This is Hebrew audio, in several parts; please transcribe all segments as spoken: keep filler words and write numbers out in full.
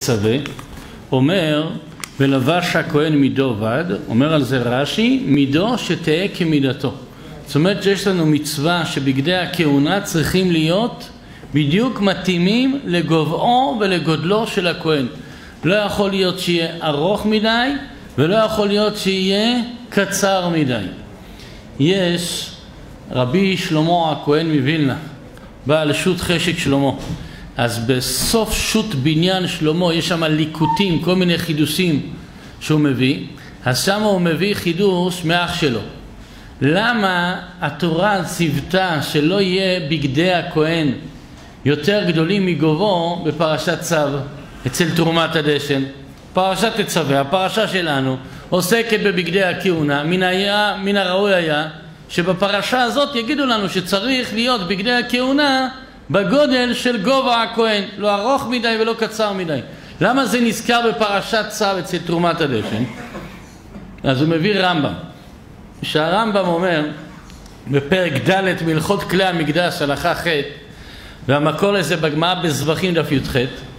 צווה, אומר ולבש הכהן מידו בד, אומר על זה רש"י, מידו שתהיה כמידתו. זאת אומרת שיש לנו מצווה שבגדי הכהונה צריכים להיות בדיוק מתאימים לגובהו ולגודלו של הכהן. לא יכול להיות שיהיה ארוך מדי ולא יכול להיות שיהיה קצר מדי. יש רבי שלמה הכהן מווילנה, בעל שו"ת חשק שלמה. אז בסוף שו"ת בניין שלמה יש שם ליקוטים, כל מיני חידושים שהוא מביא. אז שם הוא מביא חידוש מאח שלו. למה התורה ציוותה שלא יהיה בגדי הכהן יותר גדולים מגובו בפרשת צו אצל תרומת הדשן? פרשת תצווה, הפרשה שלנו, עוסקת בבגדי הכהונה. מן, היה, מן הראוי היה שבפרשה הזאת יגידו לנו שצריך להיות בגדי הכהונה בגודל של גובה הכהן, לא ארוך מדי ולא קצר מדי. למה זה נזכר בפרשת צו אצל תרומת הדשן? אז הוא מביא רמב"ם, שהרמב"ם אומר בפרק ד' מלכות כלי המקדש הלכה ח', והמקור לזה בגמרא בזבחים דף י"ח,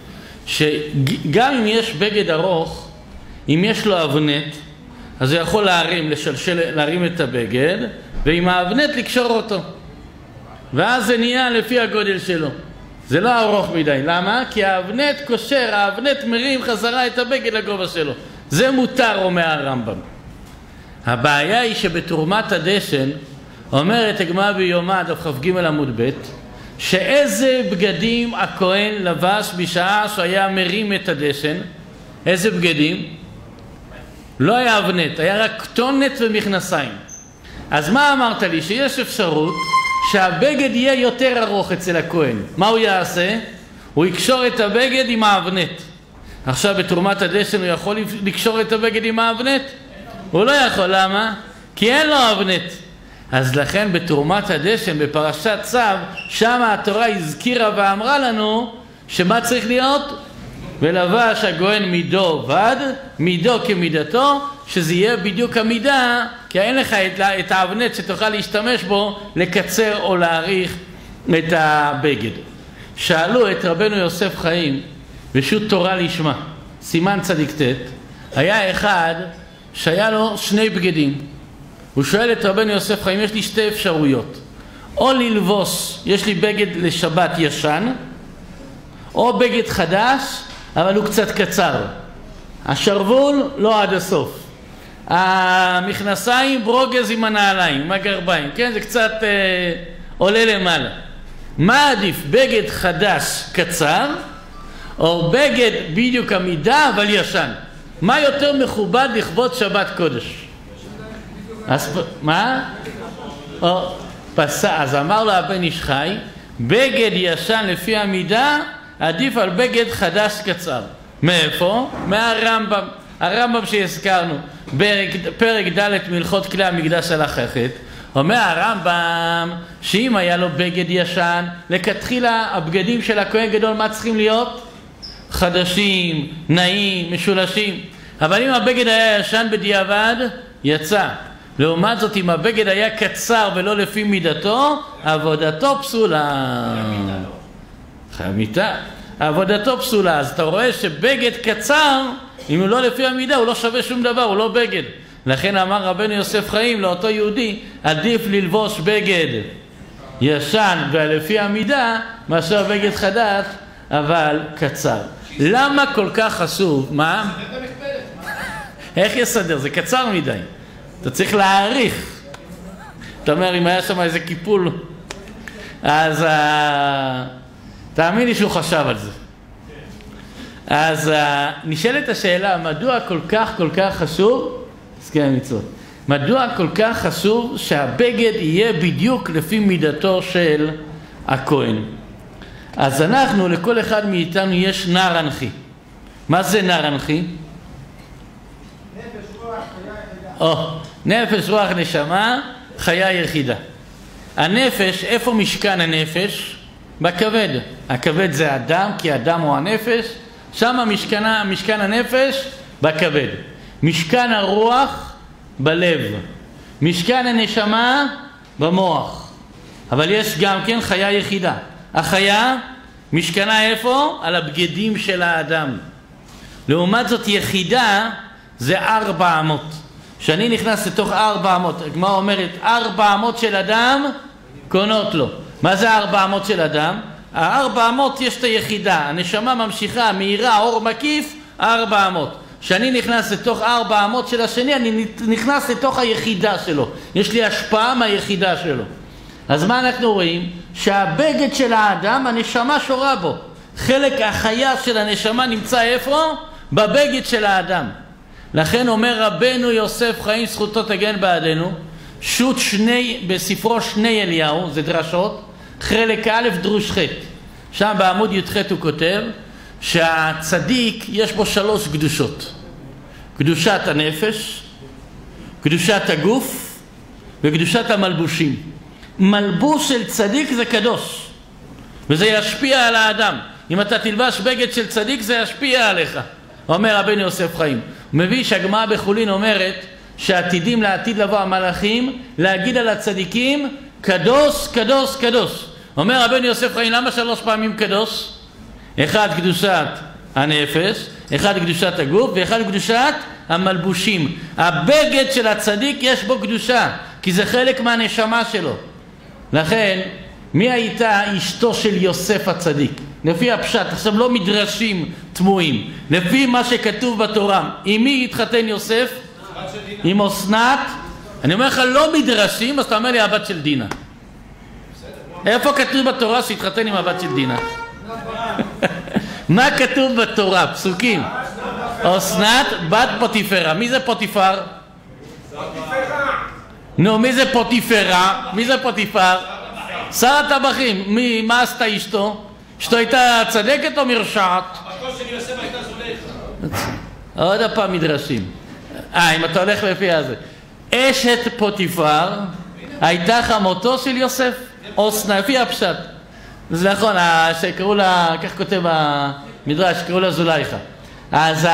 שגם אם יש בגד ארוך, אם יש לו אבנט, אז הוא יכול להרים, לשלשל, להרים את הבגד, ועם האבנט לקשור אותו. ואז זה נהיה לפי הגודל שלו. זה לא ארוך מדי. למה? כי האבנט קושר, האבנט מרים חזרה את הבגד לגובה שלו. זה מותר, אומר הרמב"ם. הבעיה היא שבתרומת הדשן, אומרת הגמרא ביומא דף כ"ג עמוד ב', שאיזה בגדים הכהן לבש בשעה שהוא היה מרים את הדשן? איזה בגדים? לא היה אבנט, היה רק כתונת ומכנסיים. אז מה אמרת לי? שיש אפשרות שהבגד יהיה יותר ארוך אצל הכהן. מה הוא יעשה? הוא יקשור את הבגד עם האבנט. עכשיו בתרומת הדשן הוא יכול לקשור את הבגד עם האבנט? הוא לא יכול. למה? כי אין לו אבנט. אז לכן בתרומת הדשן בפרשת צו, שם התורה הזכירה ואמרה לנו שמה צריך להיות? ולבש הכהן מידו בד, מידו כמידתו, שזה יהיה בדיוק המידה, כי אין לך את האבנט שתוכל להשתמש בו לקצר או להאריך את הבגד. שאלו את רבנו יוסף חיים בשו"ת תורה לשמה, סימן צדיק ט', היה אחד שהיה לו שני בגדים. הוא שואל את רבנו יוסף חיים, יש לי שתי אפשרויות, או ללבוש, יש לי בגד לשבת ישן, או בגד חדש אבל הוא קצת קצר, השרוול לא עד הסוף, המכנסיים ברוגז עם הנעליים, עם הגרביים, כן? זה קצת אה, עולה למעלה. מה עדיף, בגד חדש קצר או בגד בדיוק המידה אבל ישן? מה יותר מכובד לכבוד שבת קודש? אז מה? או, פסע, אז אמר לו הבן איש חי, בגד ישן לפי המידה עדיף על בגד חדש קצר. מאיפה? מהרמב"ם. הרמב"ם שהזכרנו פרק, פרק ד' מלכות כלי המקדש הלכה ח', אומר הרמב"ם שאם היה לו בגד ישן, לכתחילה הבגדים של הכהן גדול מה צריכים להיות? חדשים, נעים, משולשים. אבל אם הבגד היה ישן בדיעבד, יצא. לעומת זאת, אם הבגד היה קצר ולא לפי מידתו, עבודתו פסולה. חמיתה, עבודתו פסולה. אז אתה רואה שבגד קצר, אם הוא לא לפי המידה, הוא לא שווה שום דבר, הוא לא בגד. לכן אמר רבנו יוסף חיים לאותו יהודי, עדיף ללבוש בגד ישן ולפי המידה, מאשר בגד חדש, אבל קצר. למה כל כך חשוב? מה? איך יסדר? זה קצר מדי. אתה צריך להעריך. אתה אומר, אם היה שם איזה קיפול, אז uh, תאמין לי שהוא חשב על זה. אז uh, נשאלת השאלה, מדוע כל כך כל כך חשוב, עסקי המצוות, מדוע כל כך חשוב שהבגד יהיה בדיוק לפי מידתו של הכהן? אז אנחנו, לכל אחד מאיתנו יש נר אנכי. מה זה נר אנכי? או, נפש רוח נשמה, חיה יחידה. הנפש, איפה משכן הנפש? בכבד. הכבד זה האדם, כי האדם הוא הנפש. שם משכן, משכן הנפש בכבד. משכן הרוח בלב. משכן הנשמה במוח. אבל יש גם כן חיה יחידה. החיה משכנה איפה? על הבגדים של האדם. לעומת זאת יחידה זה ארבע אמות. כשאני נכנס לתוך ארבע אמות, הגמרא אומרת ארבע אמות של אדם קונות לו. מה זה ארבע אמות של אדם? הארבע אמות יש את היחידה, הנשמה ממשיכה, מהירה, אור מקיף, ארבע אמות. כשאני נכנס לתוך ארבע אמות של השני, אני נכנס לתוך היחידה שלו. יש לי השפעה מהיחידה שלו. אז מה אנחנו רואים? שהבגד של האדם, הנשמה שורה בו. חלק החיה של הנשמה נמצא איפה? בבגד של האדם. לכן אומר רבנו יוסף חיים זכותו תגן בעדנו, שו"ת שני, בספרו שני אליהו, זה דרשות, חלק א' דרוש ח'. שם בעמוד י"ח הוא כותב שהצדיק יש בו שלוש קדושות. קדושת הנפש, קדושת הגוף וקדושת המלבושים. מלבוש של צדיק זה קדוש, וזה ישפיע על האדם. אם אתה תלבש בגד של צדיק זה ישפיע עליך, אומר רבנו יוסף חיים. הוא מביא שהגמרא בחולין אומרת שעתידים לעתיד לבוא המלאכים להגיד על הצדיקים קדוש, קדוש, קדוש. אומר רבנו יוסף חיים, למה שלוש פעמים קדוש? אחד קדושת הנפש, אחד קדושת הגוף ואחד קדושת המלבושים. הבגד של הצדיק יש בו קדושה, כי זה חלק מהנשמה שלו. לכן, מי הייתה אשתו של יוסף הצדיק? לפי הפשט, עכשיו לא מדרשים תמוהים, לפי מה שכתוב בתורה. עם מי התחתן יוסף? עם אסנת. אני אומר לך לא מדרשים, אז אתה אומר לי הבת של דינה. איפה כתוב בתורה שהתחתן עם הבת של דינה? מה כתוב בתורה? פסוקים. אסנת בת פוטיפרה. מי זה פוטיפר? נו, מי זה פוטיפרה? מי זה פוטיפר? שר הטבחים. מי, מה עשתה אשתו? אשתו הייתה צדקת או מרשעת? אשתו של יוסף הייתה זולייכה. עוד הפעם מדרשים. אה, אם אתה הולך לפי הזה. אשת פוטיפר הייתה חמותו של יוסף. אסנת, לפי הפשט. זה נכון, שקראו לה, כך כותב המדרש, שקראו לה זולייכה. אז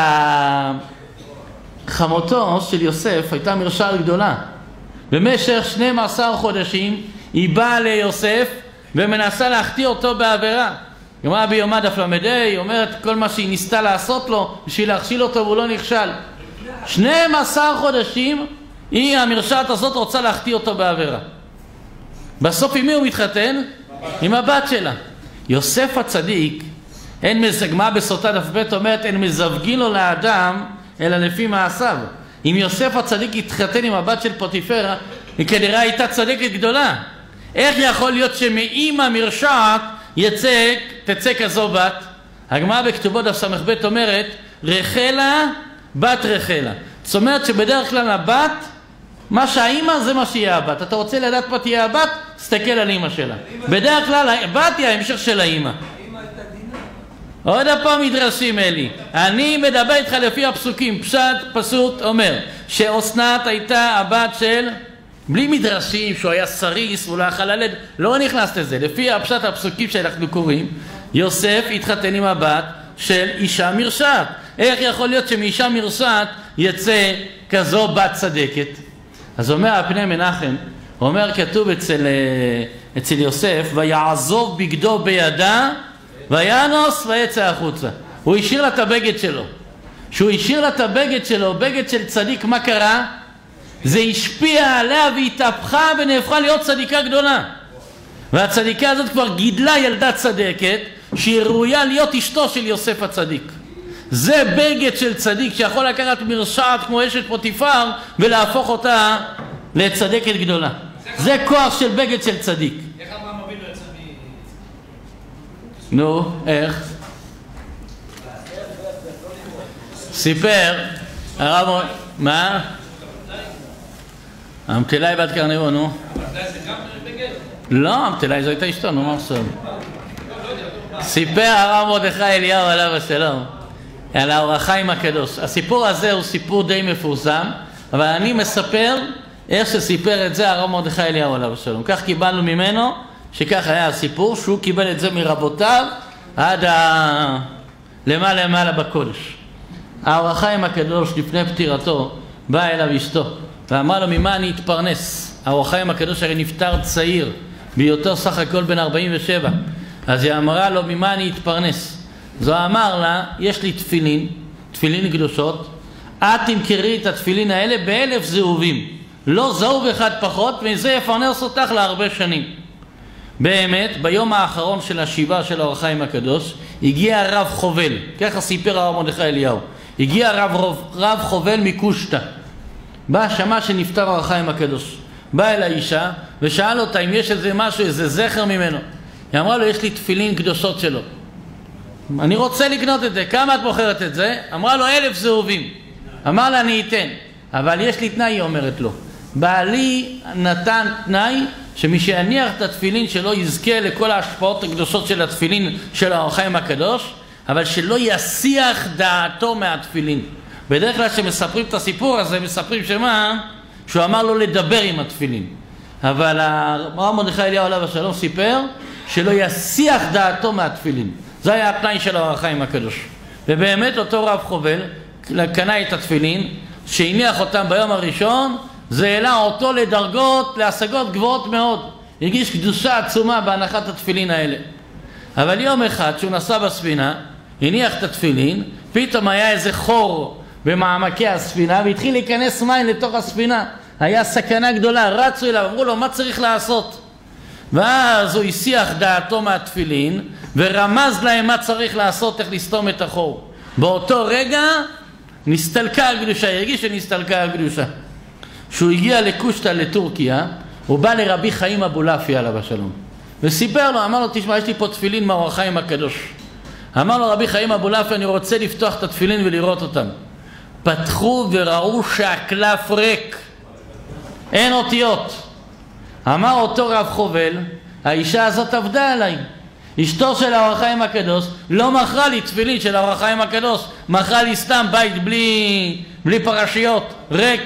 חמותו של יוסף הייתה מרשעת גדולה. במשך שנים עשר חודשים היא באה ליוסף ומנסה להחטיא אותו בעבירה. גמרא ביומא דף למד, היא אומרת כל מה שהיא ניסתה לעשות לו בשביל להכשיל אותו והוא לא נכשל. שנים עשר חודשים היא, המרשעת הזאת, רוצה להחטיא אותו בעבירה. בסוף עם מי הוא מתחתן? עם הבת שלה. יוסף הצדיק, אין מזגמה בסוטה דף ב' אומרת אין מזווגין לו לאדם אלא לפי מעשיו. אם יוסף הצדיק התחתן עם הבת של פוטיפרה, היא כנראה הייתה צדיקת גדולה. איך יכול להיות שמאמא מרשעת יצא, תצא כזו בת? הגמרא בכתובות דף סמך ב' אומרת רחלה בת רחלה. זאת אומרת שבדרך כלל הבת, מה שהאמא זה מה שיהיה הבת. אתה רוצה לדעת מה תהיה הבת? תסתכל על אמא שלה. בדרך כלל הבת היא ההמשך של האמא. עוד הפעם מדרשים אלי, אני מדבר איתך לפי הפסוקים. פשט פסוק אומר שאסנת הייתה הבת של, בלי מדרשים שהוא היה סריס והוא לא אכל הלד, לא נכנס לזה. לפי הפשט הפסוקים שאנחנו קוראים, יוסף התחתן עם הבת של אישה מרשעת. איך יכול להיות שמאישה מרשעת יצא כזו בת צדקת? אז אומר הפני מנחם, אומר כתוב אצל, אצל יוסף, ויעזוב בגדו בידה וינוס ויצא החוצה. הוא השאיר לה את הבגד שלו. שהוא השאיר לה את הבגד שלו, בגד של צדיק, מה קרה? זה השפיע עליה והתהפכה ונהפכה להיות צדיקה גדולה. והצדיקה הזאת כבר גידלה ילדה צדקת שהיא ראויה להיות אשתו של יוסף הצדיק. זה בגד של צדיק שיכול לקחת מרשעת כמו אשת פוטיפר ולהפוך אותה לצדקת גדולה. זה כוח של בגד של צדיק. איך אברהם אבינו יצא מ... נו, איך? סיפר הרב... מה? המתילאי בת קרניבו, נו. המתילאי זה גם בגד? לא, המתילאי זו הייתה אשתו, נו, מה עכשיו? סיפר הרב מרדכי אליהו עליו השלום על האור החיים הקדוש. הסיפור הזה הוא סיפור די מפורסם, אבל אני מספר איך שסיפר את זה הרב מרדכי אליהו עליו השלום. כך קיבלנו ממנו, שכך היה הסיפור, שהוא קיבל את זה מרבותיו עד ה... למעלה למעלה בקודש. האור החיים הקדוש לפני פטירתו בא אליו אשתו ואמר לו, ממה אני אתפרנס? האור החיים הקדוש הרי נפטר צעיר, בהיותו סך הכל בן ארבעים ושבע. אז היא אמרה לו, ממה אני אתפרנס? זו אמר לה, יש לי תפילין, תפילין קדושות, את תמכרי את התפילין האלה באלף זהובים, לא זהוב אחד פחות, וזה יפרנס אותך להרבה שנים. באמת, ביום האחרון של השבעה של האור החיים הקדוש, הגיע הרב חובל, ככה סיפר הרב מרדכי אליהו, הגיע הרב, רב חובל מקושטא, בא, שמע שנפטר האור החיים הקדוש, בא אל האישה ושאל אותה אם יש איזה משהו, איזה זכר ממנו. היא אמרה לו, יש לי תפילין קדושות שלו, אני רוצה לקנות את זה, כמה את מוכרת את זה? אמרה לו, אלף זהובים. אמר לה, אני אתן, אבל יש לי תנאי, היא אומרת לו, בעלי נתן תנאי שמי שיניח את התפילין שלו יזכה לכל ההשפעות הקדושות של התפילין של האור החיים הקדוש, אבל שלא יסיח דעתו מהתפילין. בדרך כלל שמספרים את הסיפור הזה, מספרים שמה? שהוא אמר לו לדבר עם התפילין. אבל הרב מרדכי אליהו עליו השלום סיפר שלא יסיח דעתו מהתפילין. זה היה התנאי של האור החיים הקדוש. ובאמת אותו רב חובל קנה את התפילין, שהניח אותם ביום הראשון, זה העלה אותו לדרגות, להשגות גבוהות מאוד. הרגיש קדושה עצומה בהנחת התפילין האלה. אבל יום אחד שהוא נסע בספינה, הניח את התפילין, פתאום היה איזה חור במעמקי הספינה, והתחיל להיכנס מים לתוך הספינה. היה סכנה גדולה, רצו אליו, אמרו לו, מה צריך לעשות? ואז הוא הסיח דעתו מהתפילין, ורמז להם מה צריך לעשות, איך לסתום את החור. באותו רגע נסתלקה הקדושה, הרגיש שנסתלקה הקדושה. כשהוא הגיע לקושטא לטורקיה, הוא בא לרבי חיים אבולעפיה עליו השלום, וסיפר לו, אמר לו, תשמע, יש לי פה תפילין מהאור החיים הקדוש. אמר לו רבי חיים אבולעפיה, אני רוצה לפתוח את התפילין ולראות אותם. פתחו וראו שהקלף ריק, אין אותיות. אמר אותו רב חובל, האישה הזאת עבדה עליי, אשתו של האור החיים הקדוש לא מכרה לי תפילין של האור החיים הקדוש, מכרה לי סתם בית בלי, בלי פרשיות, ריק.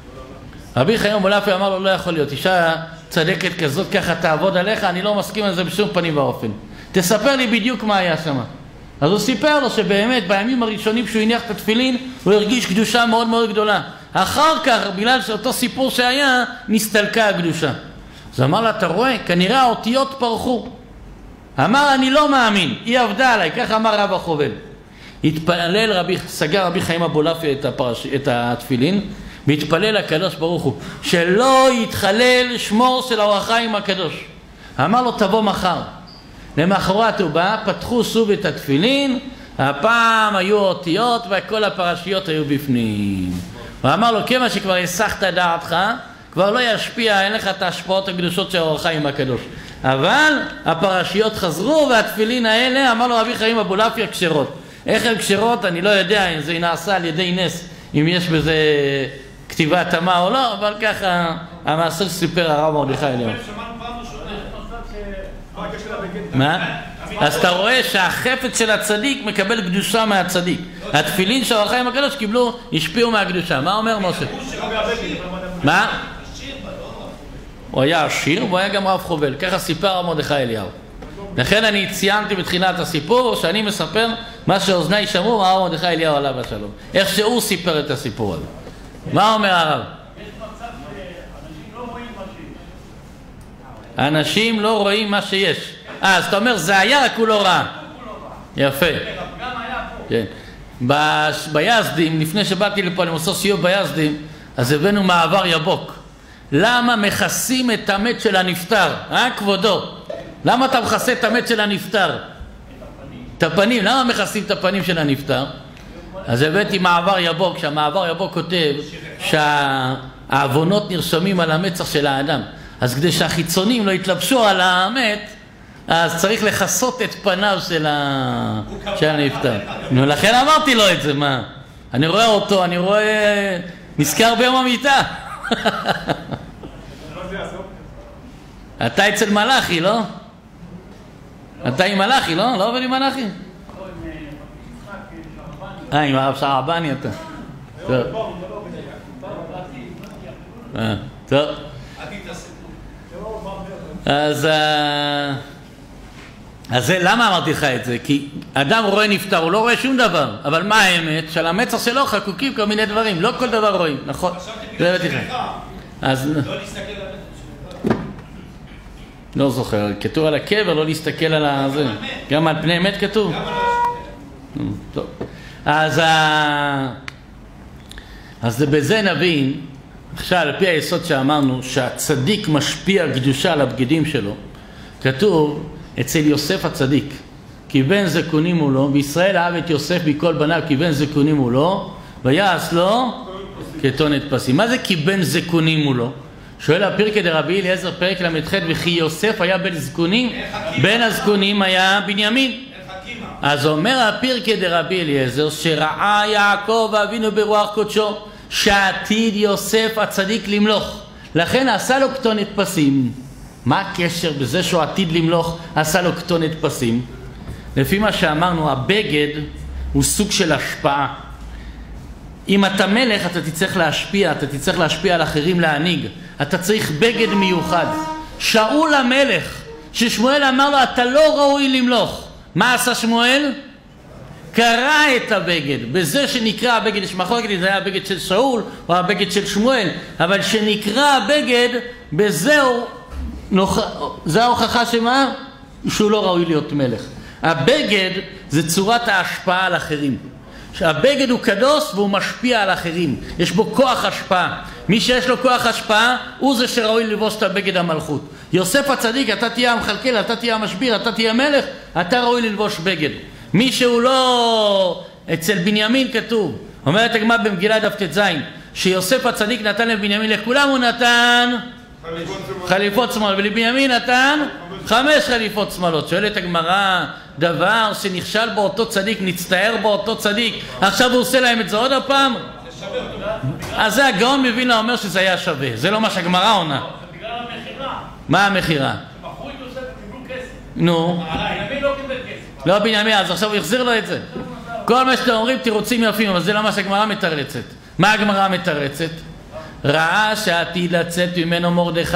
רבי חיים אבולעפיה אמר לו, לא יכול להיות, אישה צדקת כזאת ככה תעבוד עליך, אני לא מסכים על זה בשום פנים ואופן, תספר לי בדיוק מה היה שם. אז הוא סיפר לו שבאמת בימים הראשונים שהוא הניח את התפילין הוא הרגיש קדושה מאוד מאוד גדולה. אחר כך, בגלל שאותו סיפור שהיה, נסתלקה הקדושה. אז אמר לה, אתה רואה, כנראה האותיות פרחו. אמר, אני לא מאמין, היא עבדה עליי, כך אמר רב החובל. התפלל רבי, סגר רבי חיים אבולעפיה את, הפרש, את התפילין, והתפלל הקדוש ברוך הוא, שלא יתחלל שמו של האור החיים הקדוש. אמר לו, תבוא מחר. למחרת הוא בא, פתחו שוב את התפילין, הפעם היו אותיות וכל הפרשיות היו בפנים. הוא אמר לו, כמה שכבר הסחת דעתך, כבר לא ישפיע, אין לך את ההשפעות הקדושות של האור החיים הקדוש. אבל הפרשיות חזרו והתפילין האלה, אמר לו רבי חיים אבולעפיה, כשרות. איך הן כשרות? אני לא יודע אם זה נעשה על ידי נס, אם יש בזה כתיבה תמה או לא, אבל ככה המעשה שסיפר הרב מרדכי אליהו. מה? אז אתה רואה שהחפץ של הצדיק מקבל קדושה מהצדיק. התפילין של האור החיים הקדוש קיבלו, השפיעו מהקדושה. מה אומר משה? מה? הוא היה עשיר והוא היה גם רב חובל, ככה סיפר הרב מרדכי אליהו. לכן אני ציינתי בתחילת הסיפור שאני מספר מה שאוזני שמעו מהרב מרדכי אליהו עליו השלום, איך שהוא סיפר את הסיפור הזה. מה אומר הרב? יש מצב שאנשים לא רואים מה שיש. אנשים לא רואים מה שיש. אה, אז אתה אומר זה היה רק הוא לא ראה. יפה. גם היה פה. כן. ביזדים, לפני שבאתי לפה למוסר שיעור ביזדים, אז הבאנו מעבר יבוק. למה מכסים את המת של הנפטר? אה, כבודו? למה אתה מכסה את המת של הנפטר? את הפנים. למה מכסים את הפנים של הנפטר? אז הבאתי מעבר יבוק, שהמעבר יבוק כותב שהעוונות נרשמים על המצח של האדם. אז כדי שהחיצונים לא יתלבשו על המת, אז צריך לחסות את פניו של, ה... של הנפטר. נו, לכן אמרתי לו את זה, מה? אני רואה אותו, אני רואה... נזכר ביום המיטה. אתה אצל מלאכי, לא? אתה עם מלאכי, לא? לא עובד עם מלאכי? אה, עם הרב שעבני אתה. טוב. טוב. אז... אז זה, למה אמרתי לך את זה? כי אדם רואה נפטר, הוא לא רואה שום דבר. אבל מה האמת? של המצח שלו חקוקים כל מיני דברים. לא כל דבר רואים, נכון? זה הבאתי לך. אז... לא להסתכל על המצח. לא זוכר, כתוב על הקבר, לא להסתכל על זה. גם על פני מת כתוב? גם על... טוב. אז, ה... אז בזה נבין, עכשיו על פי היסוד שאמרנו שהצדיק משפיע קדושה על הבגדים שלו, כתוב אצל יוסף הצדיק, כי בן זקונים הוא לו, וישראל אהב את יוסף מכל בניו כי בן זקונים הוא לו, ויעש לו כתונת פסים. מה זה כי בן זקונים הוא לו? שואל הפרקי דרבי אליעזר פרק למ"ח, וכי יוסף היה בן זקונים? בן הזקונים היה בנימין. אז אומר הפרקי דרבי אליעזר שראה יעקב אבינו ברוח קודשו שעתיד יוסף הצדיק למלוך, לכן עשה לו כתונת פסים. מה הקשר בזה שהוא עתיד למלוך עשה לו כתונת פסים? לפי מה שאמרנו, הבגד הוא סוג של השפעה. אם אתה מלך אתה תצטרך להשפיע, אתה תצטרך להשפיע על אחרים, להנהיג, אתה צריך בגד מיוחד. שאול המלך ששמואל אמר לו אתה לא ראוי למלוך, מה עשה שמואל? קרא את הבגד, בזה שנקרא הבגד, יש מחלוקת אם זה היה הבגד של שאול או הבגד של שמואל, אבל שנקרא הבגד בזהו, זה ההוכחה שמה? שהוא לא ראוי להיות מלך. הבגד זה צורת ההשפעה על אחרים. הבגד הוא קדוש והוא משפיע על אחרים, יש בו כוח השפעה. מי שיש לו כוח השפעה הוא זה שראוי לבוש את הבגד המלכות. יוסף הצדיק, אתה תהיה המחלקל, אתה תהיה המשביר, אתה תהיה מלך, אתה ראוי ללבוש בגד. מי שהוא לא, אצל בנימין כתוב, אומרת הגמרא במגילה דף ט"ז, שיוסף הצדיק נתן לבנימין, לכולם הוא נתן חליפות שמאל, ולבנימין נתן חמש חליפות שמאלות. שואלת הגמרא, דבר שנכשל באותו צדיק, נצטער באותו צדיק, עכשיו הוא עושה להם את זה עוד הפעם? אז זה הגאון מבין אומר שזה היה שווה, זה לא מה שהגמרא עונה. זה בגלל המחירה. מה המחירה? שמכרו את יוסף וקיבלו כסף. נו. בנימין לא קיבל כסף. לא בנימין, אז עכשיו הוא יחזיר לו את זה. כל מה שאתם אומרים תירוצים יפים, אבל זה לא מה שהגמרא מתרצת. מה הגמרא מתרצת? ראה שעתיד לצאת ממנו מרדכי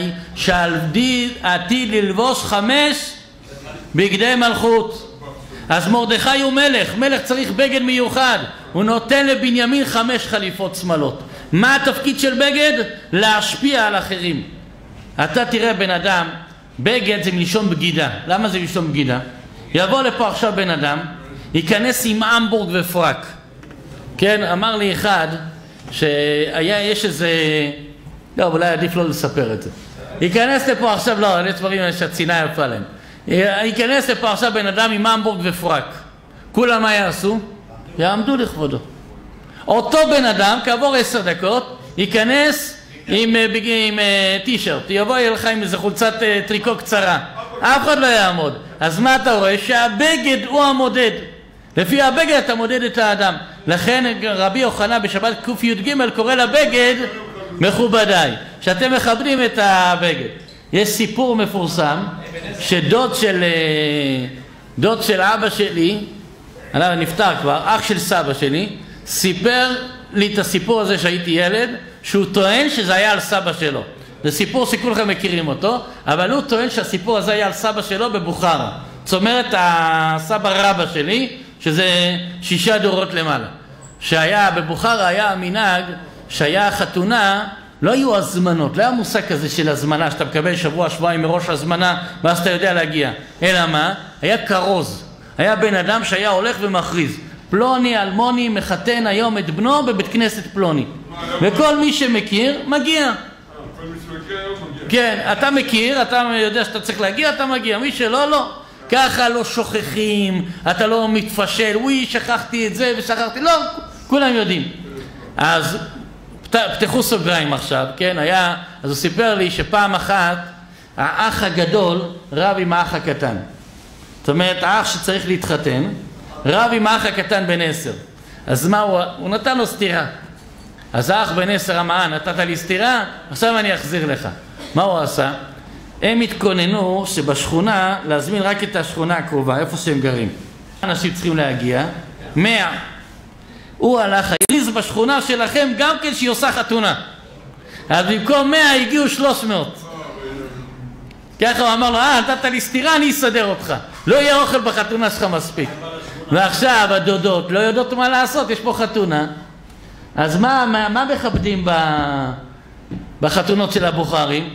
שעתיד ללבוש חמש בגדי מלכות. אז מרדכי הוא מלך, מלך צריך בגד מיוחד, הוא נותן לבנימין חמש חליפות שמאלות. מה התפקיד של בגד? להשפיע על אחרים. אתה תראה בן אדם, בגד זה מלשון בגידה. למה זה מלשון בגידה? יבוא לפה עכשיו בן אדם, ייכנס עם אמבורג ופרק. כן, אמר לי אחד שהיה, יש איזה, לא, אולי עדיף לא לספר את זה. ייכנס לפה עכשיו, לא, יש דברים שהצינה יפה להם. ייכנס לפה עכשיו בן אדם עם אמבורג ופרק. כולם מה יעשו? יעמדו לכבודו. אותו בן אדם, כעבור עשר דקות, ייכנס עם, עם טישרט. יבוא לך עם איזה חולצת טריקו קצרה. אף אחד לא יעמוד. אז מה אתה רואה? שהבגד הוא המודד. לפי הבגד אתה מודד את האדם. לכן רבי יוחנן בשבת ק"ג קורא לבגד מכובדיי, שאתם מכבדים את הבגד. יש סיפור מפורסם שדוד של דוד של אבא שלי, עליו נפטר כבר, אח של סבא שלי, סיפר לי את הסיפור הזה שהייתי ילד, שהוא טוען שזה היה על סבא שלו. זה סיפור שכולכם מכירים אותו, אבל הוא טוען שהסיפור הזה היה על סבא שלו בבוכרה. זאת אומרת, הסבא רבא שלי, שזה שישה דורות למעלה. שהיה בבוכרה היה המנהג שהיה חתונה, לא היו הזמנות, לא היה מושג כזה של הזמנה, שאתה מקבל שבוע, שבועיים מראש הזמנה, ואז אתה יודע להגיע. אלא מה? היה קרוז. היה בן אדם שהיה הולך ומכריז. פלוני, אלמוני, מחתן היום את בנו בבית כנסת פלוני. וכל מי שמכיר, מגיע. כן, אתה מכיר, אתה יודע שאתה צריך להגיע, אתה מגיע. מי שלא, לא. ככה לא שוכחים, אתה לא מתפשל, וואי, שכחתי את זה ושכחתי, לא, כולם יודעים. אז פתחו סוגריים עכשיו, כן, היה, אז הוא סיפר לי שפעם אחת האח הגדול רב עם האח הקטן. זאת אומרת, האח שצריך להתחתן, רב עם האח הקטן בן עשר. אז מה הוא, הוא נתן לו סתירה. אז האח בן עשר אמר, נתת לי סתירה, עכשיו אני אחזיר לך. מה הוא עשה? הם התכוננו שבשכונה להזמין רק את השכונה הקרובה, איפה שהם גרים. אנשים צריכים להגיע, מאה. הוא הלך, הכריז בשכונה שלכם גם כן שהיא עושה חתונה. אז במקום מאה הגיעו שלוש מאות. ככה הוא אמר לו, אה, נתת לי סתירה, אני אסדר אותך. לא יהיה אוכל בחתונה שלך מספיק. ועכשיו הדודות לא יודעות מה לעשות, יש פה חתונה. אז מה, מה, מה מכבדים ב, בחתונות של הבוכרים?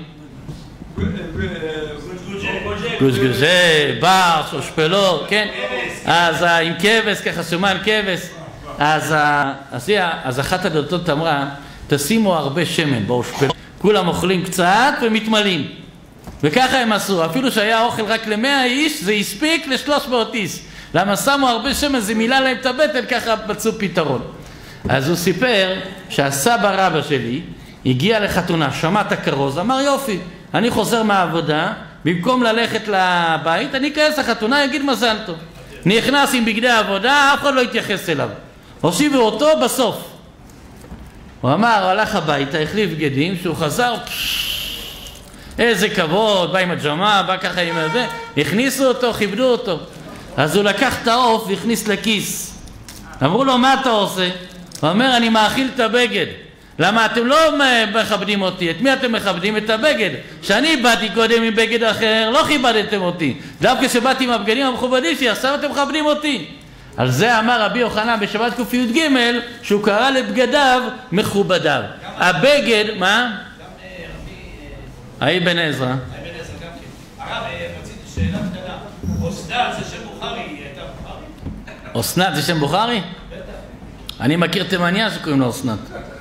גוזגוזי, ברש, אושפלו, כן? אז עם כבש, ככה שומן כבש. אז, ה- אז, היא- אז אחת הדלתות אמרה, תשימו הרבה שמן באושפל. כולם אוכלים קצת ומתמלאים. וככה הם עשו, אפילו שהיה אוכל רק למאה איש, זה הספיק לשלוש מאות איש. למה שמו הרבה שמן, זה מילא להם את הבטן, ככה מצאו פתרון. אז הוא סיפר שהסבא רבא שלי הגיע לחתונה, שמע את הכרוז, אמר יופי, אני חוזר מהעבודה, במקום ללכת לבית, אני אכנס לחתונה, יגיד מזל טוב. נכנס עם בגדי העבודה, אף אחד לא התייחס אליו. הושיבו אותו בסוף. הוא אמר, הוא הלך הביתה, החליף בגדים, שהוא חזר, איזה כבוד, בא עם הג'מה, בא ככה עם הזה, הכניסו אותו, כיבדו אותו. אז הוא לקח את העוף והכניס לכיס. אמרו לו, מה אתה עושה? הוא אומר, אני מאכיל את הבגד. למה אתם לא מכבדים אותי? את מי אתם מכבדים? את הבגד. כשאני באתי קודם עם בגד אחר, לא כיבדתם אותי. דווקא כשבאתי עם הבגדים המכובדים שלי, עכשיו אתם מכבדים אותי. על זה אמר רבי יוחנן בשבת ק"ג, שהוא קרא לבגדיו מכובדיו. הבגד, מה? גם רבי... האי בן עזרא. האי בן עזרא גם כן. הרב, רציתי שאלה קטנה. אסנת זה שם בוכרי, היא הייתה בוכרי? אסנת זה שם בוכרי? אני מכיר תימניה שקוראים לו אסנת.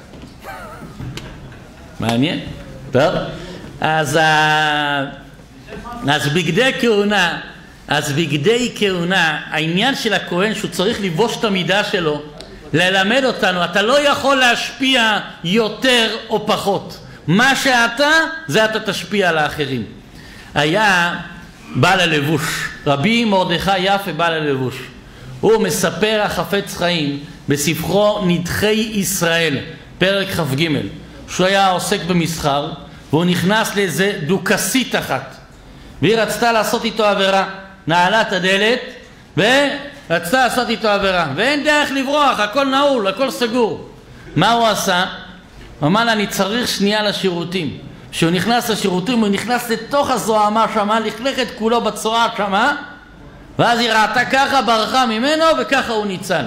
מעניין? טוב. אז, אז בגדי כהונה, אז בגדי כהונה, העניין של הכהן שהוא צריך לבוש את המידה שלו, ללמד אותנו, אתה לא יכול להשפיע יותר או פחות. מה שאתה, זה אתה תשפיע על האחרים. היה בעל הלבוש, רבי מרדכי יפה בעל הלבוש. הוא מספר החפץ חיים בספרו נדחי ישראל, פרק כ"ג, שהוא היה עוסק במסחר, והוא נכנס לאיזה דוכסית אחת, והיא רצתה לעשות איתו עבירה, נעלה את הדלת, ורצתה לעשות איתו עבירה, ואין דרך לברוח, הכל נעול, הכל סגור. מה הוא עשה? הוא אמר לה, אני צריך שנייה לשירותים. כשהוא נכנס לשירותים, הוא נכנס לתוך הזוהמה שמה, לכלכת כולו בצועה שמה, ואז היא ראתה ככה, ברחה ממנו, וככה הוא ניצל.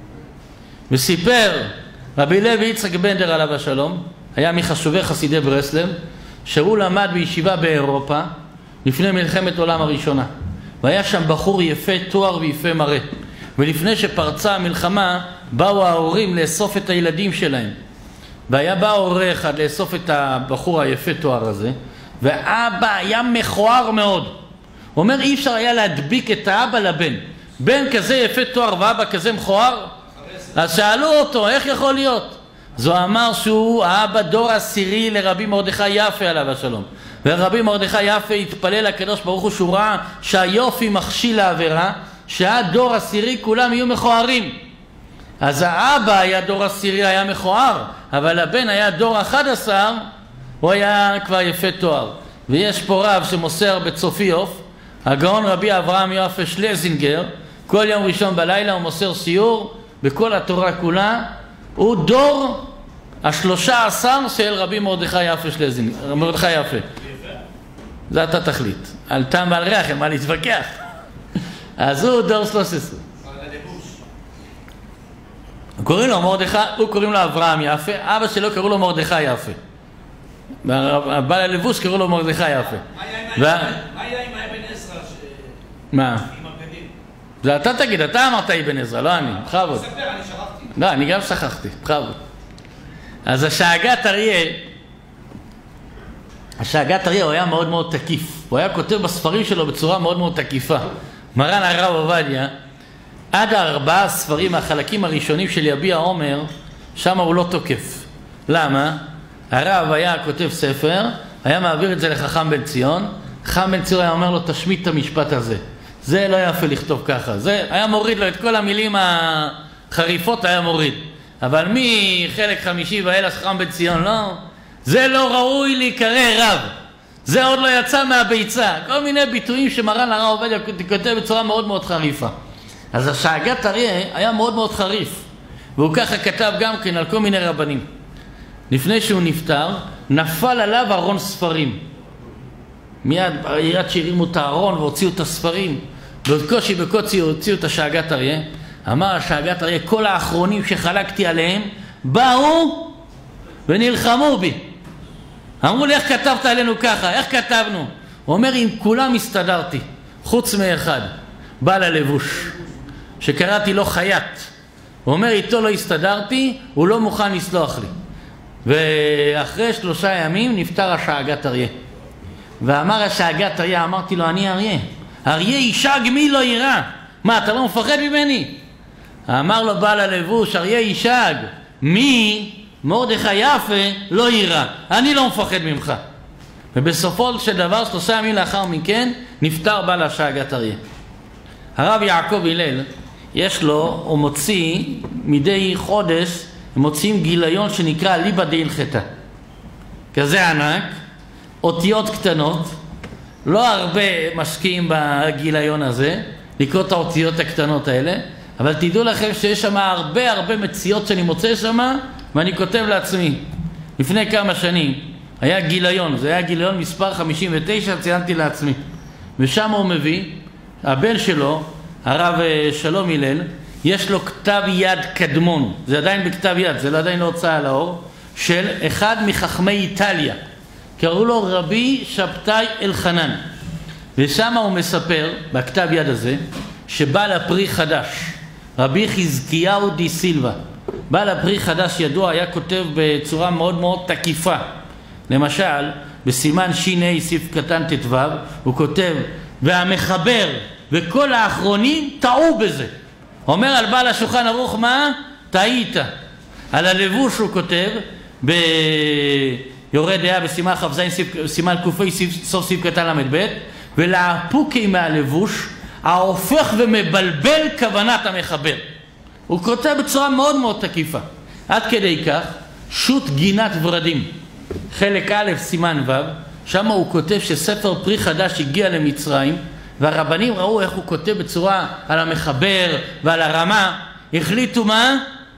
וסיפר רבי לוי יצחק בנדר עליו השלום, היה מחשובי חסידי ברסלב, שהוא למד בישיבה באירופה לפני מלחמת עולם הראשונה, והיה שם בחור יפה תואר ויפה מראה, ולפני שפרצה המלחמה באו ההורים לאסוף את הילדים שלהם, והיה בא הורה אחד לאסוף את הבחור היפה תואר הזה, ואבא היה מכוער מאוד. הוא אומר, אי אפשר היה להדביק את האבא לבן, בן כזה יפה תואר ואבא כזה מכוער. אז שאלו אותו, איך יכול להיות? זו אמר שהוא האבא דור עשירי לרבי מרדכי יפה עליו השלום, ורבי מרדכי יפה התפלל לקדוש ברוך הוא שהוא ראה שהיופי מכשיל לעבירה, שעד דור עשירי כולם יהיו מכוערים. אז האבא היה דור עשירי, היה מכוער, אבל הבן היה דור אחד עשר, הוא היה כבר יפה תואר. ויש פה רב שמוסר בצופיוף, הגאון רבי אברהם יפה שלזינגר, כל יום ראשון בלילה הוא מוסר סיור בכל התורה כולה, הוא דור השלושה עשר של רבי מרדכי יפה שלזינגר, מרדכי יפה. זה אתה תחליט, על טעם ועל ריח, מה להתווכח. אז הוא דור שלוש עשרה. קוראים לו מרדכי, הוא קוראים לו אברהם יפה, אבא שלו קראו לו מרדכי יפה. בעל הלבוש קראו לו מרדכי יפה. מה היה עם האבן עזרא? מה? עם הבגדים? זה אתה תגיד, אתה אמרת אבן עזרא, לא אני, בכבוד. ספר, אני שכחתי. לא, אני גם שכחתי, בכבוד. אז השאגת אריה, השאגת אריה הוא היה מאוד מאוד תקיף. הוא היה כותב בספרים שלו בצורה מאוד מאוד תקיפה. מרן הרב עובדיה, עד הארבעה ספרים מהחלקים הראשונים של יביע עומר, שם הוא לא תוקף. למה? הרב היה כותב ספר, היה מעביר את זה לחכם בן ציון, חכם בן ציון היה אומר לו, תשמיט את המשפט הזה. זה לא יפה לכתוב ככה. זה היה מוריד לו את כל המילים החריפות, היה מוריד. אבל מחלק חמישי ואלה חכם בן ציון, לא. זה לא ראוי להיקרא רב. זה עוד לא יצא מהביצה. כל מיני ביטויים שמרן הרב עובדיה כותב בצורה מאוד מאוד חריפה. אז השאגת אריה היה מאוד מאוד חריף, והוא ככה כתב גם כן על כל מיני רבנים. לפני שהוא נפטר, נפל עליו ארון ספרים. מיד ירד שהרימו את הארון והוציאו את הספרים, בקושי בקוצי הוציאו את השאגת אריה. אמר השאגת אריה, כל האחרונים שחלקתי עליהם באו ונלחמו בי. אמרו לי, איך כתבת עלינו ככה? איך כתבנו? הוא אומר, עם כולם הסתדרתי, חוץ מאחד, בעל הלבוש, שקראתי לו חייט, הוא אומר, איתו לא הסתדרתי, הוא לא מוכן לסלוח לי. ואחרי שלושה ימים נפטר השאגת אריה. ואמר השאגת אריה, אמרתי לו, אני אריה. אריה ישאג מי לא יירא. מה, אתה לא מפחד ממני? אמר לו בעל הלבוש, אריה ישאג מי מרדכי יפה לא יירא. אני לא מפחד ממך. ובסופו של דבר, שלושה ימים לאחר מכן, נפטר בעל השאגת אריה. הרב יעקב הלל, יש לו, הוא מוציא מדי חודש, הם מוציאים גיליון שנקרא ליבא דהלכתא. כזה ענק, אותיות קטנות, לא הרבה משקיעים בגיליון הזה, לקרוא את האותיות הקטנות האלה, אבל תדעו לכם שיש שם הרבה הרבה מציאות שאני מוצא שם, ואני כותב לעצמי. לפני כמה שנים היה גיליון, זה היה גיליון מספר חמישים ותשע, ציינתי לעצמי. ושם הוא מביא, הבן שלו, הרב שלום הלל, יש לו כתב יד קדמון, זה עדיין בכתב יד, זה עדיין לא הוצאה לאור, של אחד מחכמי איטליה, קראו לו רבי שבתאי אלחנן. ושם הוא מספר, בכתב יד הזה, שבעל הפרי חדש, רבי חזקיהו די סילבה, בעל הפרי חדש ידוע, היה כותב בצורה מאוד מאוד תקיפה. למשל, בסימן שיני סעיף קטן תתו, הוא כותב, והמחבר וכל האחרונים טעו בזה. אומר על בעל השולחן ערוך, מה? טעית. על הלבוש הוא כותב, ביורה דעה בסימן כ"ז, סימן קופי סוף סעיף קטן למד ב', ולהפוקי מהלבוש, ההופך ומבלבל כוונת המחבר. הוא כותב בצורה מאוד מאוד תקיפה. עד כדי כך, שו"ת גינת ורדים, חלק א' סימן ו', שם הוא כותב שספר פרי חדש הגיע למצרים, והרבנים ראו איך הוא כותב בצורה על המחבר ועל הרמה, החליטו מה?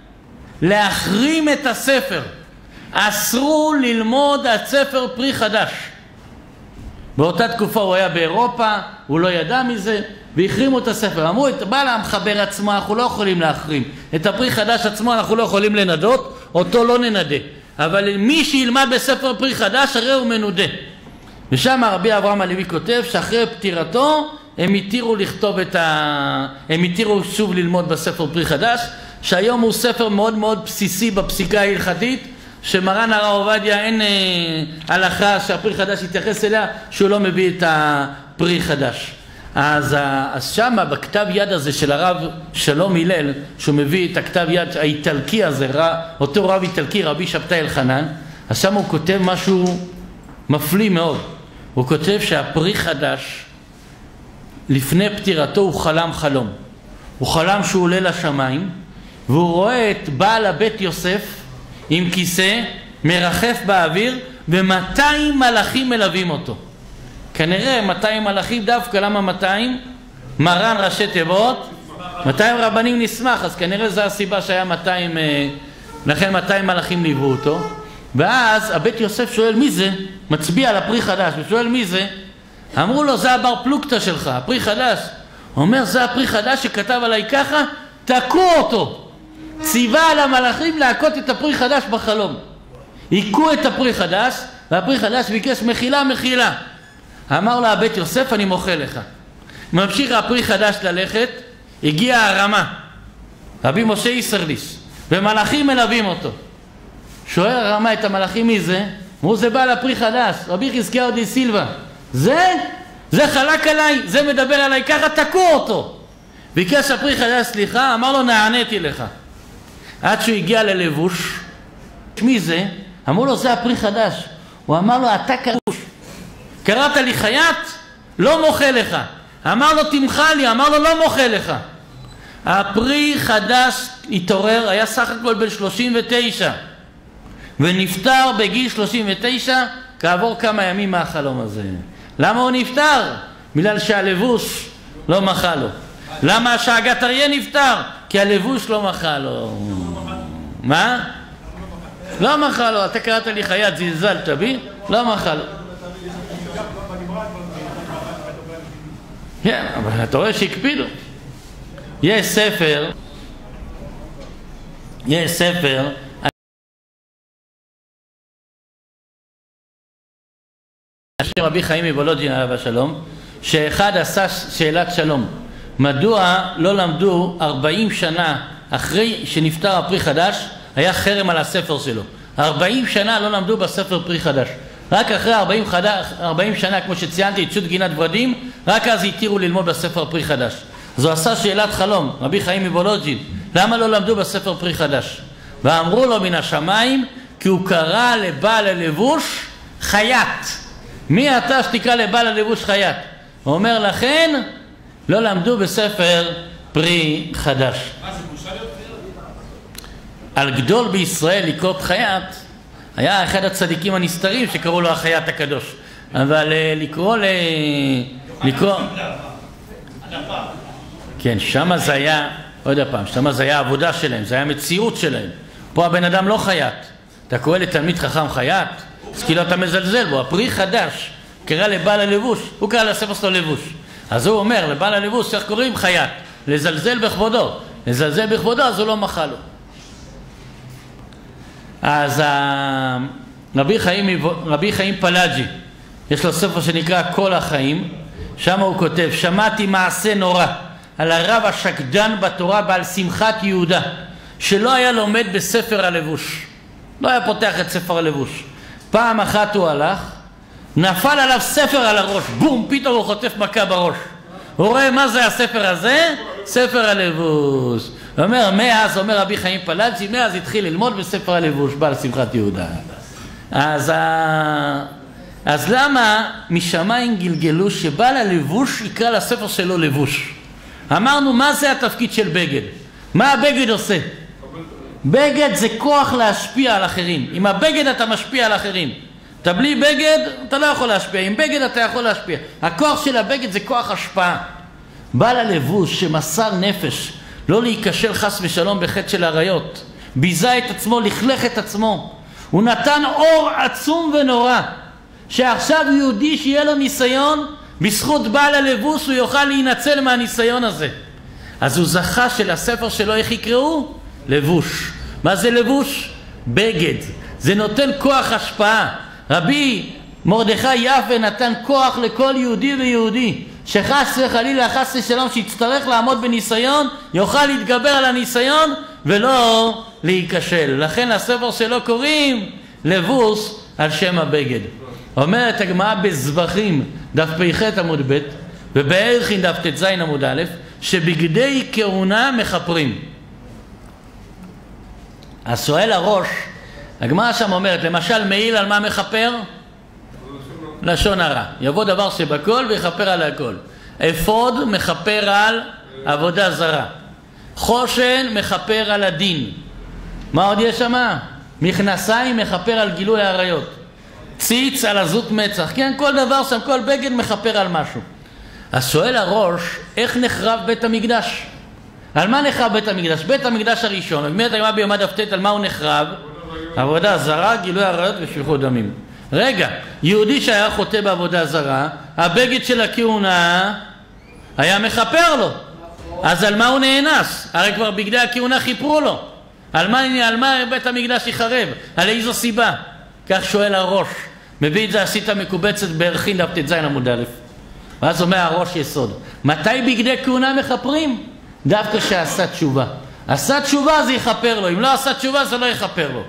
להחרים את הספר. אסרו ללמוד על ספר פרי חדש. באותה תקופה הוא היה באירופה, הוא לא ידע מזה, והחרימו את הספר. אמרו, את בעל המחבר עצמו אנחנו לא יכולים להחרים. את הפרי חדש עצמו אנחנו לא יכולים לנדות, אותו לא ננדה. אבל מי שילמד בספר פרי חדש, הרי הוא מנודה. ושם רבי אברהם הלוי כותב שאחרי פטירתו הם התירו לכתוב את ה... הם התירו שוב ללמוד בספר פרי חדש, שהיום הוא ספר מאוד מאוד בסיסי בפסיקה ההלכתית, שמרן הרב עובדיה אין אה, הלכה שהפרי חדש יתייחס אליה, שהוא לא מביא את הפרי חדש. אז, אז שם בכתב יד הזה של הרב שלום הלל, שהוא מביא את הכתב יד האיטלקי הזה, אותו רב איטלקי, רבי שבתאי אלחנן, אז שם הוא כותב משהו מפליא מאוד. הוא כותב שהפרי חדש, לפני פטירתו הוא חלם חלום. הוא חלם שהוא עולה לשמיים, והוא רואה את בעל הבית יוסף עם כיסא, מרחף באוויר, ומאתיים מלאכים מלווים אותו. כנראה מאתיים מלאכים דווקא, למה מאתיים? מרן ראשי תיבות, מאתיים רבנים נשמח, אז כנראה זו הסיבה שהיה מאתיים, לכן מאתיים מלאכים ליוו אותו. ואז הבית יוסף שואל מי זה? מצביע על הפרי חדש, ושואל מי זה? אמרו לו, זה הבר פלוגתא שלך, הפרי חדש. הוא אומר, זה הפרי חדש שכתב עליי ככה, תקעו אותו. ציווה על המלאכים להכות את הפרי חדש בחלום. הכו את הפרי חדש, והפרי חדש ביקש מחילה מחילה. אמר לו הבית יוסף, אני מוחה לך. ממשיך הפרי חדש ללכת, הגיע הרמה, רבי משה איסרליס, ומלאכים מלווים אותו. שואל הרמה את המלאכים מי זה? אמרו, זה בעל הפרי חדש, רבי חזקיהו די סילבה. זה? זה חלק עליי, זה מדבר עליי ככה, תקעו אותו. ביקש הפרי חדש סליחה, אמר לו, נעניתי לך. עד שהוא הגיע ללבוש, מי זה? אמרו לו, זה הפרי חדש. הוא אמר לו, אתה קרוש. קראת לי חיית? לא מוחה לך. אמר לו, תמחה לי. אמר לו, לא מוחה לך. הפרי חדש התעורר, היה סך הכל בן שלושים ותשע, ונפטר בגיל שלושים ותשע, כעבור כמה ימים מהחלום הזה. למה הוא נפטר? בגלל שהלבוש לא מחה לו. למה השאגת אריה נפטר? כי הלבוש לא מחה לו. מה? לא מחה לו. אתה קראת לי חיית, זלזלת בי? לא מחה לו. כן, אבל אתה רואה שהקפידו. יש ספר, יש ספר, השם רבי חיים מוולוג'ין עליו השלום, שאחד עשה שאלת שלום. מדוע לא למדו ארבעים שנה אחרי שנפטר הפרי חדש, היה חרם על הספר שלו. ארבעים שנה לא למדו בספר פרי חדש. רק אחרי ארבעים, חדש, ארבעים שנה, כמו שציינתי, את שו"ת גינת ורדים, רק אז התירו ללמוד בספר פרי חדש. זו עשה שאלת חלום, רבי חיים מוולוז'ין, למה לא למדו בספר פרי חדש? ואמרו לו מן השמיים, כי הוא קרא לבעל הלבוש חייט. מי אתה שתקרא לבעל הלבוש חייט? הוא אומר לכן, לא למדו בספר פרי חדש. מה זה בושה להיות חייט? על גדול בישראל לקרוא חייט, היה אחד הצדיקים הנסתרים שקראו לו החייט הקדוש. אבל לקרוא ל... לקרוא... כן, שמה זה היה, עוד הפעם, שמה זה היה עבודה שלהם, זה היה מציאות שלהם. פה הבן אדם לא חייט. אתה קורא לתלמיד חכם חייט, אז כאילו אתה מזלזל בו. הפרי חדש קרא לבעל הלבוש, הוא קרא לספר שלו לבוש. אז הוא אומר לבעל הלבוש, איך קוראים חייט? לזלזל בכבודו. לזלזל בכבודו, אז הוא לא מחל לו. אז רבי חיים, רבי חיים פלאג'י, יש לו ספר שנקרא כל החיים, שם הוא כותב, שמעתי מעשה נורא על הרב השקדן בתורה בעל שמחת יהודה, שלא היה לומד בספר הלבוש, לא היה פותח את ספר הלבוש. פעם אחת הוא הלך, נפל עליו ספר על הראש, בום, פתאום הוא חוטף מכה בראש. הוא רואה מה זה הספר הזה? ספר הלבוש. הוא אומר, מאז, אומר רבי חיים פלאג'י, מאז התחיל ללמוד בספר הלבוש, בעל שמחת יהודה. אז, אז למה משמיים גלגלו שבעל הלבוש יקרא לספר שלו לבוש? אמרנו, מה זה התפקיד של בגד? מה הבגד עושה? בגד זה כוח להשפיע על אחרים. עם הבגד אתה משפיע על אחרים. אתה בלי בגד, אתה לא יכול להשפיע. עם בגד אתה יכול להשפיע. הכוח של הבגד זה כוח השפעה. בעל הלבוש שמסר נפש, לא להיכשל חס ושלום בחטא של עריות, ביזה את עצמו, לכלך את עצמו. הוא נתן אור עצום ונורא, שעכשיו יהודי שיהיה לו ניסיון, בזכות בעל הלבוש הוא יוכל להינצל מהניסיון הזה. אז הוא זכה שלספר שלו איך יקראו? לבוש. מה זה לבוש? בגד. זה נותן כוח השפעה. רבי מרדכי יפה נתן כוח לכל יהודי ויהודי, שחס וחלילה חס ושלום שיצטרך לעמוד בניסיון, יוכל להתגבר על הניסיון ולא להיכשל. לכן לספר שלו קוראים לבוש על שם הבגד. אומרת הגמרא בזבחים דף פ"ח עמוד ב' ובערכין דף ט"ז עמוד א', שבגדי כהונה מחפרים. אז שואל הראש, הגמרא שם אומרת, למשל מעיל על מה מחפר? לשון הרע. יבוא דבר שבכל ויחפר על הכל. אפוד מחפר על עבודה זרה. חושן מחפר על הדין. מה עוד יש שם? מכנסיים מחפר על גילוי העריות. ציץ על עזות מצח. כן, כל דבר שם, כל בגד מחפר על משהו. אז שואל הראש, איך נחרב בית המקדש? על מה נחרב בית המקדש? בית המקדש הראשון, אומרת הגמרא ביומא דף ט', על מה הוא נחרב? עבודה זרה, גילוי עריות ושפיכות דמים. רגע, יהודי שהיה חוטא בעבודה זרה, הבגד של הכהונה היה מחפר לו. אז על מה הוא נאנס? הרי כבר בגדי הכהונה חיפרו לו. על מה, על מה בית המקדש יחרב? על איזו סיבה? כך שואל הראש. מביא את זה עשית מקובצת בערכין דף ט"ז עמוד א'. ואז אומר הראש יסוד. מתי בגדי כהונה מחפרים? דווקא שעשה תשובה. עשה תשובה זה יחפר לו. אם לא עשה תשובה זה לא יחפר לו.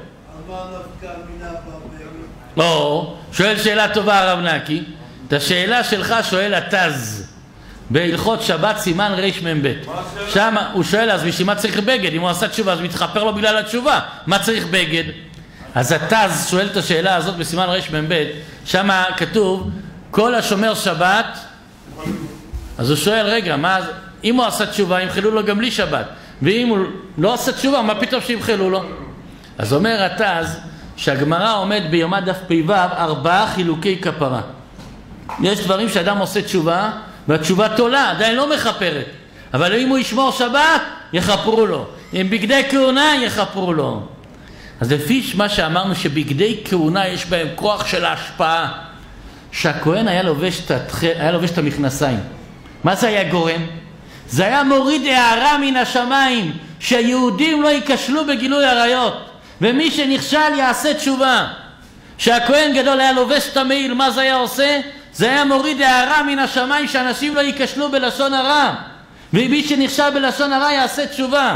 או, שואל שאלה טובה הרב נקי. את השאלה שלך שואל התז בהלכות שבת סימן רמ"ב. שם הוא שואל, אז בשביל מה צריך בגד? אם הוא עשה תשובה אז מתחפר לו בגלל התשובה. מה צריך בגד? אז התז שואל את השאלה הזאת בסימן רמ"ב. שם כתוב כל השומר שבת. אז הוא שואל, רגע, מה, אם הוא עשה תשובה ימחלו לו גם בלי שבת, ואם הוא לא עשה תשובה מה פתאום שימחלו לו? אז אומר התז שהגמרא עומד ביומא דף פ"ו ארבעה חילוקי כפרה. יש דברים שאדם עושה תשובה והתשובה תולה, עדיין לא מחפרת, אבל אם הוא ישמור שבת יחפרו לו, אם בגדי כהונה יחפרו לו. אז לפי מה שאמרנו שבגדי כהונה יש בהם כוח של ההשפעה, שהכהן היה לובש את, היה לובש את המכנסיים, מה זה היה גורם? זה היה מוריד הערה מן השמיים, שהיהודים לא ייכשלו בגילוי עריות, ומי שנכשל יעשה תשובה. שהכהן גדול היה לובש את המעיל, מה זה היה עושה? זה היה מוריד הערה מן השמיים, שאנשים לא ייכשלו בלשון הרע, ומי שנכשל בלשון הרע יעשה תשובה.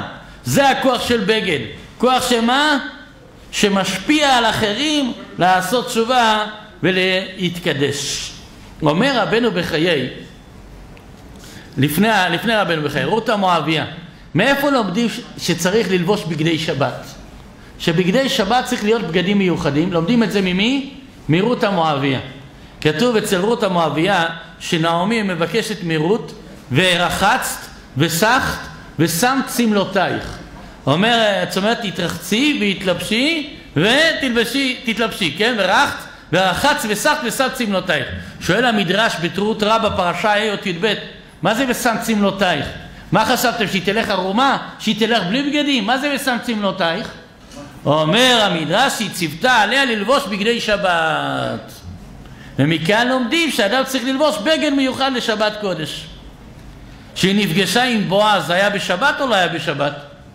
זה הכוח של בגד. כוח שמה? שמשפיע על אחרים לעשות תשובה ולהתקדש. אומר רבנו בחיי, לפני, לפני רבנו בחיי, רות המואביה, מאיפה לומדים שצריך ללבוש בגדי שבת? שבגדי שבת צריך להיות בגדים מיוחדים. לומדים את זה ממי? מרות המואביה. כתוב אצל רות המואביה שנעמי מבקשת מרות, ורחצת וסחת ושמת צמלותייך. אומרת, זאת אומרת, תתרחצי והתלבשי ותלבשי, תתלבשי, כן? ורחת ורחץ וסחת ושמת צמלותייך. שואל המדרש בתרות רבה פרשה ה' אות י"ב, מה זה ושמת צמלותייך? מה חשבתם, שהיא תלך ערומה? שהיא תלך בלי בגדים? מה זה ושמת צמלותייך? אומר המדרש שהיא ציוותה עליה ללבוש בגדי שבת. ומכאן לומדים שאדם צריך ללבוש בגד מיוחד לשבת קודש. שהיא נפגשה עם בועז, היה בשבת או לא היה בשבת?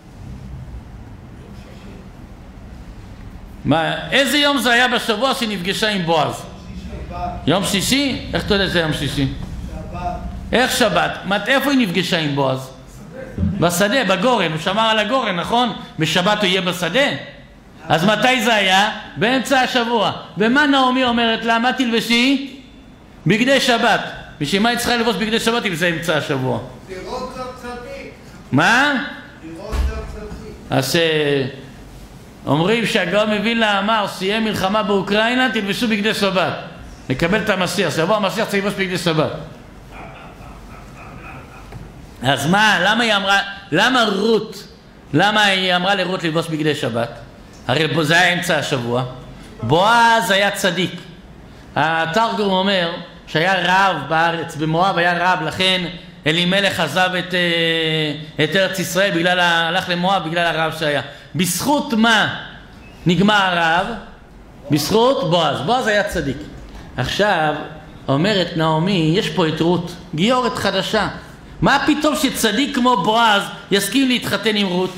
מה, איזה יום זה היה בשבוע שנפגשה עם בועז? יום שישי? איך אתה יודע שזה יום שישי? שבת. איך שבת? איפה היא נפגשה עם בועז? בשדה, בגורן. הוא שמר על הגורן, נכון? בשבת הוא יהיה בשדה? אז מתי זה היה? באמצע השבוע. ומה נעמי אומרת לה? מה תלבשי? בגדי שבת. בשביל מה היא צריכה לבוש בגדי שבת אם זה אמצע השבוע? לראות זאת צדיק. מה? לראות זאת צדיק. אז אומרים שהגאון מווילנה אמר, שיהיה מלחמה באוקראינה, תלבשו בגדי שבת. נקבל את המשיח. שבוע המשיח צריך ללבוש בגדי שבת. אז מה? למה היא אמרה? למה רות? למה היא אמרה לרות ללבוש בגדי שבת? הרי זה היה אמצע השבוע. בועז היה צדיק. התרגום אומר שהיה רב בארץ, במואב היה רב, לכן אלימלך עזב את, את ארץ ישראל, בגלל, הלך למואב בגלל הרב שהיה. בזכות מה נגמר הרב? בזכות בועז. בועז היה צדיק. עכשיו אומרת נעמי, יש פה את רות, גיורת חדשה. מה פתאום שצדיק כמו בועז יסכים להתחתן עם רות?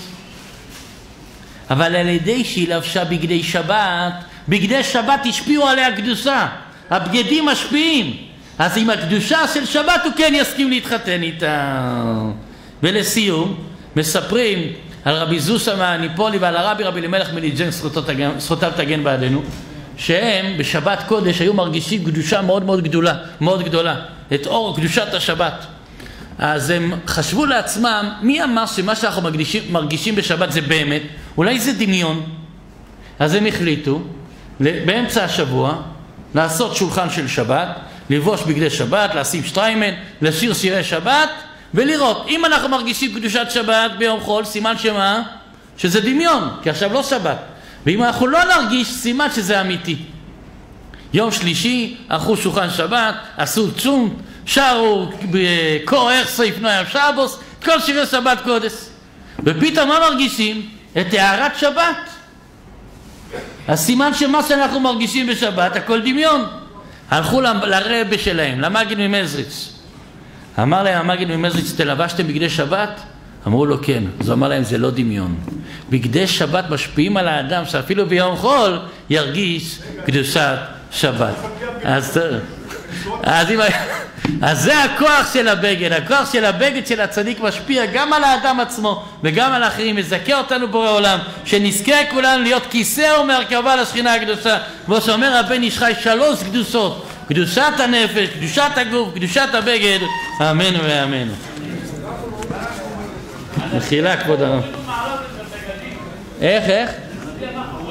אבל על ידי שהיא לבשה בגדי שבת, בגדי שבת השפיעו עליה קדושה. הבגדים משפיעים. אז עם הקדושה של שבת הוא כן יסכים להתחתן איתה. ולסיום, מספרים על רבי זוסה מהניפולי ועל הרבי רבי אלימלך מליג'ן, זכותיו תגן בעדנו, שהם בשבת קודש היו מרגישים קדושה מאוד מאוד גדולה, מאוד גדולה, את אור קדושת השבת. אז הם חשבו לעצמם, מי אמר שמה שאנחנו מרגישים, מרגישים בשבת זה באמת? אולי זה דמיון. אז הם החליטו באמצע השבוע לעשות שולחן של שבת, לבוש בגדי שבת, לשים שטריימן, לשיר שירי שבת ולראות. אם אנחנו מרגישים קדושת שבת ביום חול, סימן שמה? שזה דמיון, כי עכשיו לא שבת. ואם אנחנו לא נרגיש, סימן שזה אמיתי. יום שלישי, ערכו שולחן שבת, עשו צ'ום, שרו בקור איך יפנו ים שבוס, כל שירי שבת קודש. ופתאום מה מרגישים? את הערת שבת. הסימן שמה שאנחנו מרגישים בשבת, הכל דמיון. הלכו לרבי שלהם, למגן ממזריץ. אמר להם המגן ממזריץ, תלבשתם בגדי שבת? אמרו לו כן. אז הוא אמר להם, זה לא דמיון. בגדי שבת משפיעים על האדם שאפילו ביום חול ירגיש קדושת שבת. אז, אז, אז זה הכוח של הבגד. הכוח של הבגד של הצדיק משפיע גם על האדם עצמו וגם על האחרים. מזכה אותנו בורא עולם, שנזכה כולנו להיות כיסא ומרכבה לשכינה הקדושה. כמו שאומר הבן איש חי, שלוש קדושות: קדושת הנפש, קדושת הגוף, קדושת הבגד. אמן ואמן. מחילה כבוד הרב. איך, איך?